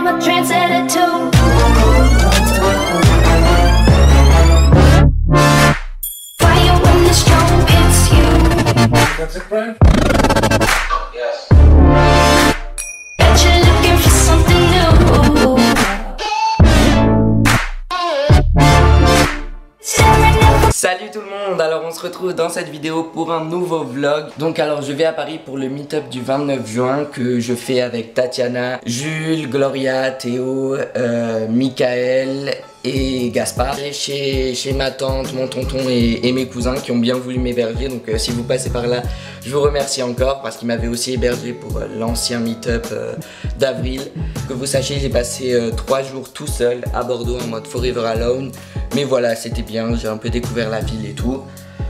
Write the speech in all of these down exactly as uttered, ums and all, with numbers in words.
I'm a trendsetter too. Fire when the storm hits you. That's it, Brian? Yes. Bet you're looking for something new. Salut tout le monde, alors on se retrouve dans cette vidéo pour un nouveau vlog. Donc alors je vais à Paris pour le meet-up du vingt-neuf juin que je fais avec Tatiana, Jules, Gloria, Théo, euh, Michael et Gaspard. Chez, chez ma tante, mon tonton et, et mes cousins qui ont bien voulu m'héberger. Donc euh, si vous passez par là, je vous remercie encore parce qu'ils m'avaient aussi hébergé pour euh, l'ancien meet-up euh, d'avril. Que vous sachiez, j'ai passé euh, trois jours tout seul à Bordeaux en mode Forever Alone. Mais voilà, c'était bien, j'ai un peu découvert la ville et tout.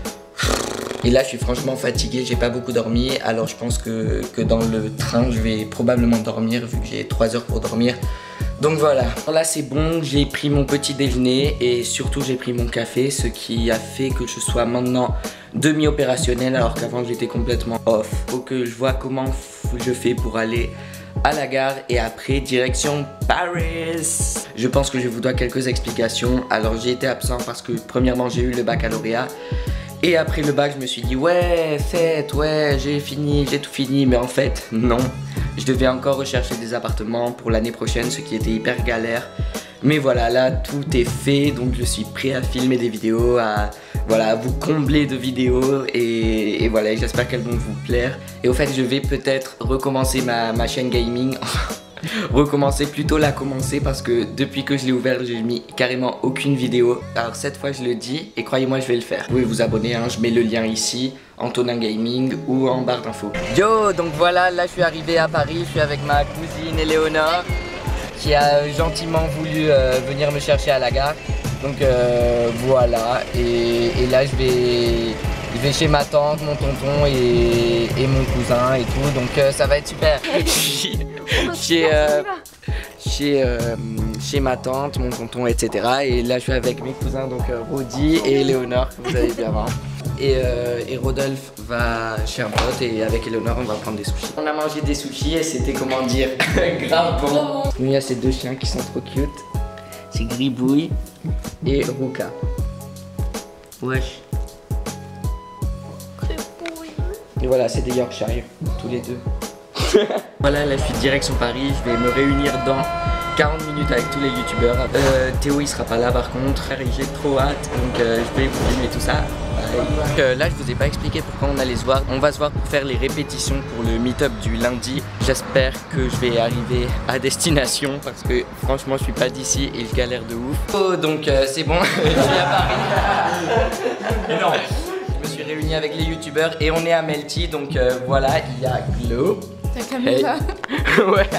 Et là je suis franchement fatigué, j'ai pas beaucoup dormi. Alors je pense que, que dans le train je vais probablement dormir vu que j'ai trois heures pour dormir. Donc voilà, là c'est bon, j'ai pris mon petit déjeuner et surtout j'ai pris mon café. Ce qui a fait que je sois maintenant demi-opérationnel alors qu'avant j'étais complètement off. Faut que je vois comment je fais pour aller à la gare et après direction Paris. Je pense que je vous dois quelques explications. Alors j'ai été absent parce que premièrement j'ai eu le baccalauréat. Et après le bac je me suis dit ouais fête, ouais j'ai fini, j'ai tout fini. Mais en fait non, je devais encore rechercher des appartements pour l'année prochaine, ce qui était hyper galère. Mais voilà, là tout est fait, donc je suis prêt à filmer des vidéos, à voilà, à vous combler de vidéos et, et voilà, j'espère qu'elles vont vous plaire. Et au fait je vais peut-être recommencer ma, ma chaîne gaming. Recommencer, plutôt la commencer parce que depuis que je l'ai ouvert j'ai mis carrément aucune vidéo. Alors cette fois je le dis et croyez-moi je vais le faire. Vous pouvez vous abonner, hein, je mets le lien ici, Antonin Gaming ou en barre d'infos. Yo, donc voilà, là je suis arrivé à Paris, je suis avec ma cousine Éléonore qui a gentiment voulu euh, venir me chercher à la gare. Donc euh, voilà, et, et là je vais, je vais chez ma tante, mon tonton et, et mon cousin et tout, donc euh, ça va être super. chez, euh, chez, euh, chez ma tante, mon tonton, et cetera. Et là je suis avec mes cousins, donc euh, Rodi et Éléonore, que vous allez bien voir. Et, euh, et Rodolphe va chez un pote et avec Éléonore on va prendre des sushis. On a mangé des sushis et c'était, comment dire, grave bon. Il y a ces deux chiens qui sont trop cute. C'est Gribouille et Ruka. Wesh. Gribouille. Et voilà, c'est des Yorkshire, tous les deux. Voilà, là je suis direction Paris, je vais me réunir dans quarante minutes avec tous les youtubeurs. Euh, Théo il sera pas là par contre, j'ai trop hâte, donc euh, je vais vous filmer tout ça. Donc, euh, là je vous ai pas expliqué pourquoi on allait se voir. On va se voir pour faire les répétitions pour le meet-up du lundi. J'espère que je vais arriver à destination parce que franchement je suis pas d'ici et je galère de ouf. Oh, donc euh, c'est bon, je suis à Paris. Énorme. Je me suis réuni avec les youtubeurs et on est à Melty, donc euh, voilà, il y a Glo. Ta caméra. Hey. Ouais.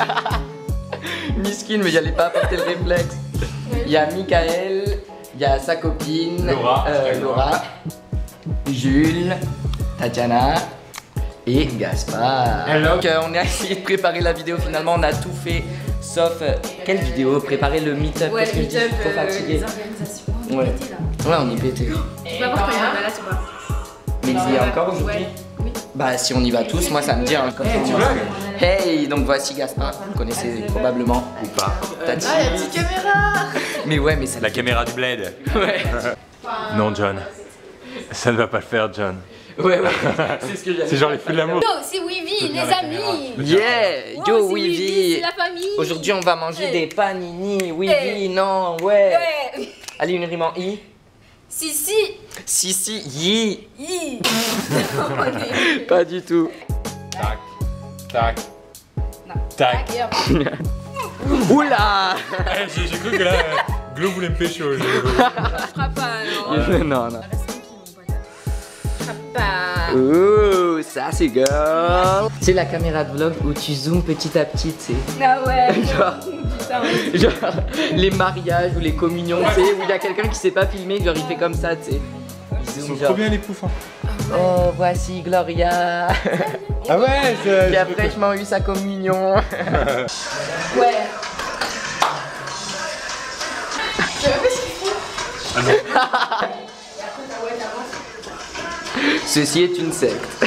Miskin, mais j'allais pas apporter le réflexe. Il y a Michael, il y a sa copine Laura, euh, Laura, Jules, Tatiana et Gaspard. Hello. Donc euh, on a essayé de préparer la vidéo, finalement on a tout fait sauf euh, quelle vidéo? Préparer le meet-up. Ouais, parce que le je dis, je suis meet-up, trop euh, fatigué. les organisations. On est Ouais. pété, là. Ouais, on est pété. Tu vas voir quand il va là, tu vois. Mais il y a encore aujourd'hui? Ouais. Oui. Bah si on y va tous, moi ça me dit hein, comme Hey, ça, tu on- vlogs? Hey, donc voici Gaspard, vous connaissez probablement ou pas. Tati. Ah, il y a une petite caméra. Mais ouais, mais ça. La caméra du bled. Ouais. Non, John. Ça ne va pas le faire, John. Ouais, ouais. C'est ce que j'avais. C'est genre les feux de l'amour. Yo, c'est Weevy, les amis. Yeah, Wow, yo c'est Weevy. c'est la famille. Aujourd'hui on va manger Hey. des panini. Weevy, Hey. non, ouais. Ouais. Allez, une rime en i. Si, si. Si, si, yi. Yi. Pas du tout. Tac, tac, Non. tac. Et hop. Oula. J'ai j'ai cru que là, euh, Glo voulait me pécho. Je frappe pas, non. Non, non. Reste tranquille, mon pote. Je frappe pas. Ouh, ça c'est girl. C'est la caméra de vlog où tu zoomes petit à petit, tu sais. Ah ouais. Genre, Putain, ouais. genre les mariages ou les communions, tu sais, où il y a quelqu'un qui sait pas filmer, genre il fait comme ça, tu sais. Il Ils zoome, sont genre, trop bien les poufs. Hein. oh, voici Gloria. Ah ouais, c'est. Qui a fraîchement eu sa communion. Ouais. Tu savais pas ce qu'il faut? Ah non. Ceci est une secte.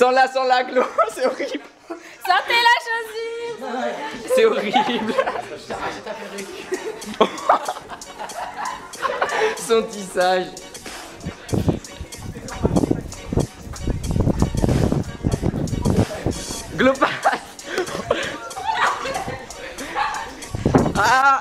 Sans la, sans la glow, c'est horrible. Sortez la chaussure. C'est horrible. Son tissage. Global. Ah.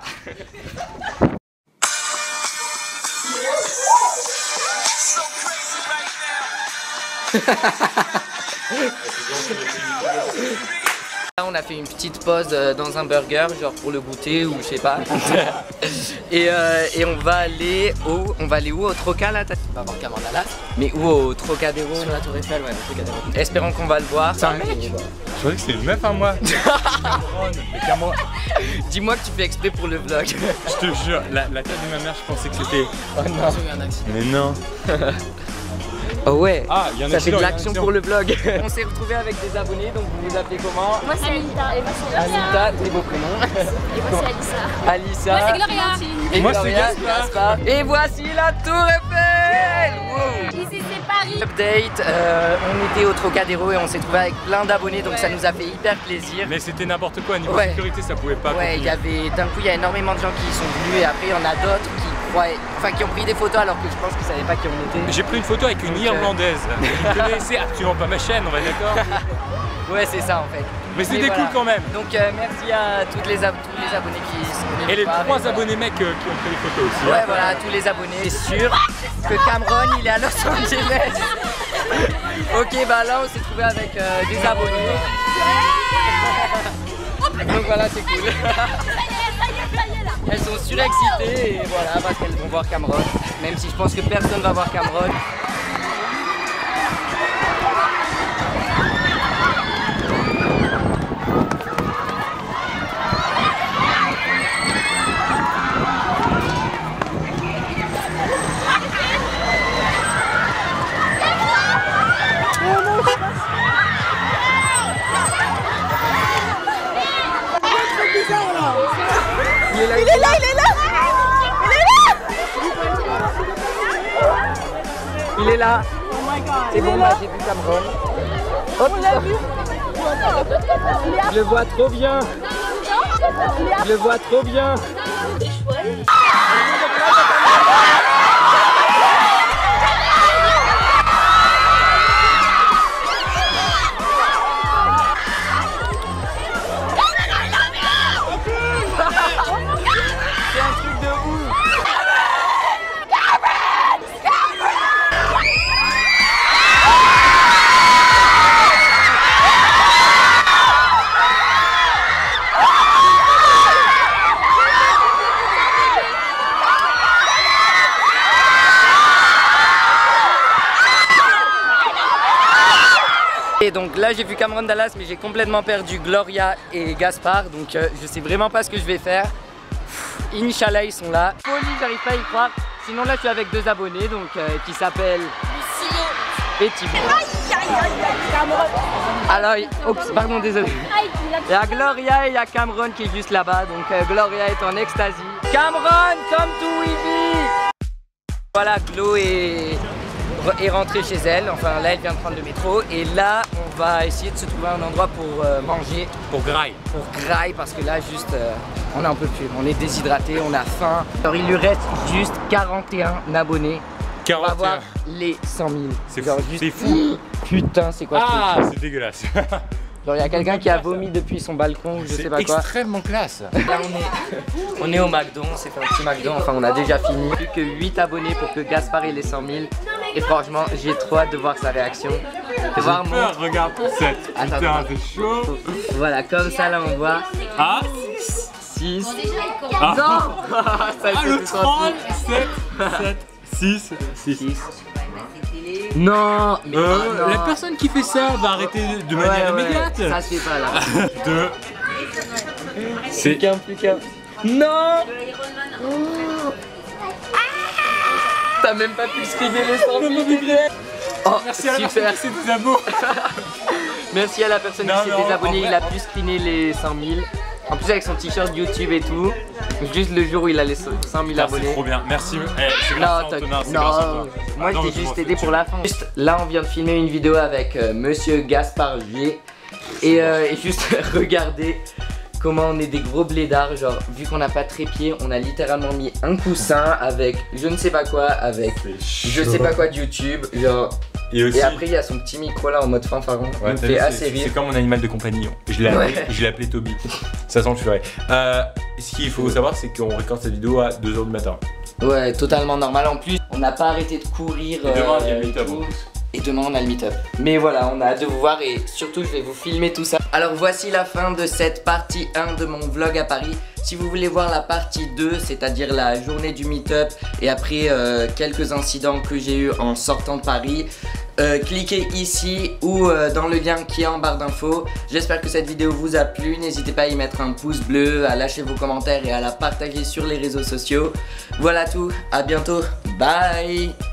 Là, on a fait une petite pause euh, dans un burger, genre pour le goûter ou je sais pas. et, euh, et on va aller au, on va aller où au Troca là? On va voir Cameron Dallas. Mais où au Trocadéro? Sur la Tour Eiffel, ouais, le Trocadéro. Espérons qu'on va le voir. C'est un mec. Je croyais que c'était une meuf à moi. Cameron. Dis-moi que tu fais exprès pour le vlog. Je te jure, la, la tête de ma mère, je pensais que c'était. Oh non. Mais non. Oh ouais, ah, y a un ça fait de accident, l'action pour le vlog. On s'est retrouvé avec des abonnés, donc vous vous appelez comment? Moi c'est Anita. Et moi c'est Anita, très beau prénom. Et moi c'est Alissa. Alissa. Moi c'est Gloria. Et Moi, c'est Gloria, Gaspard. Gaspard. Et voici la Tour Eiffel. Wow. Ici c'est Paris. Update, euh, on était au Trocadéro et on s'est trouvé avec plein d'abonnés, donc ça nous a fait hyper plaisir. Mais c'était n'importe quoi, niveau Ouais. sécurité, ça pouvait pas. Ouais, il y avait d'un coup il y a énormément de gens qui y sont venus et après il y en a d'autres qui croient, enfin qui ont pris des photos alors que je pense qu'ils savaient pas qui on était. J'ai pris une photo avec une Donc, Irlandaise. Vous connaissez absolument pas ma chaîne, on va être d'accord. Ouais, c'est ça en fait. Mais c'était voilà. cool quand même. Donc euh, merci à toutes les ab- tous les abonnés qui sont venus. Et les voir trois et voilà. abonnés mecs euh, qui ont pris les photos aussi. Ouais, hein. voilà, tous les abonnés. C'est sûr que Cameron il est à Los Angeles. Ok, bah là on s'est trouvé avec euh, des abonnés. Donc voilà, c'est cool. Elles sont surexcitées et voilà, parce qu'elles vont voir Cameron. Même si je pense que personne va voir Cameron. Il est là, il est là, il est là. Il est là. C'est bon, là j'ai vu Cameron. Hop, je le vois trop bien. Je le vois trop bien. C'est un truc de ouf. Et donc là j'ai vu Cameron Dallas mais j'ai complètement perdu Gloria et Gaspard, donc euh, je sais vraiment pas ce que je vais faire. Pff, Inch'Allah ils sont là. Folie, j'arrive pas à y croire. Sinon là je suis avec deux abonnés donc euh, qui s'appellent et Thibaut. Alors, oups, pardon, désolé. Il y a Gloria et il y a Cameron qui est juste là-bas, donc euh, Gloria est en extasie. Cameron, come to Weeby. Voilà, Glo est, est rentrée chez elle, enfin là elle vient de prendre le métro et là on va essayer de se trouver un endroit pour euh, manger. Pour graille. Pour graille parce que là juste euh, on n'en peut plus, on est déshydraté, on a faim. Alors il lui reste juste quarante et un abonnés. On va voir les cent mille. C'est Genre fou. juste- C'est fou. Putain, c'est quoi ce Ah, truc? c'est dégueulasse. Genre il y a quelqu'un qui a vomi depuis son balcon ou je sais C'est pas quoi. extrêmement classe. Là on est, on est au McDo, on s'est fait un petit McDo, enfin on a déjà fini. Plus que huit abonnés pour que Gaspard ait les cent mille. Et franchement j'ai trop hâte de voir sa réaction. De voir mon... Peur, regarde cette. Attends, Putain, attends. c'est chaud. Voilà, comme ça là on voit Ah, six. ah. Non. Ça Ah, fait le tout trente, sept, sept, six, six. six. Non, mais Euh, oh, non. la personne qui fait ça va arrêter de Ouais, manière ouais, immédiate. ça se fait pas là. Deux. Plus C'est. qu'un, plus qu'un. Non. T'as même pas pu scriver les cent mille. Oh, Merci à la super. personne qui s'est des abos. Merci à la personne Non, qui mais s'est en- désabonnée, en vrai- il a pu screener les cent mille. En plus avec son t-shirt YouTube et tout. Juste le jour où il a les cent mille abonnés. C'est trop bien, merci. Eh, c'est Non, grâce à t'as- Antonin, c'est non, grâce à toi. moi Non, je mais t'ai juste tu aidé m'en pour fais- la fin. Juste là on vient de filmer une vidéo avec euh, Monsieur Gaspard G. Et, euh, et juste regardez comment on est des gros blédards. Genre vu qu'on n'a pas de trépied, on a littéralement mis un coussin avec je ne sais pas quoi, avec je sais pas quoi de YouTube. Genre. Et, aussi, Et après il y a son petit micro là en mode fanfaron. ouais, Il me t'as fait vu, assez c'est- rire. c'est comme mon animal de compagnie. Je l'ai appelé, Ouais. je l'ai appelé Toby. Ça sent que je ferai. Euh, ce qu'il faut savoir, c'est qu'on récorde cette vidéo à deux heures du matin. Ouais, totalement normal. En plus, on n'a pas arrêté de courir. Et demain, il y a le euh, meet-up, tout. en plus. Et demain, on a le meet-up. Mais voilà, on a hâte de vous voir et surtout, je vais vous filmer tout ça. Alors, voici la fin de cette partie un de mon vlog à Paris. Si vous voulez voir la partie deux, c'est-à-dire la journée du meet-up et après euh, quelques incidents que j'ai eu en sortant de Paris, euh, cliquez ici ou euh, dans le lien qui est en barre d'infos. J'espère que cette vidéo vous a plu. N'hésitez pas à y mettre un pouce bleu, à lâcher vos commentaires et à la partager sur les réseaux sociaux. Voilà tout, à bientôt, bye.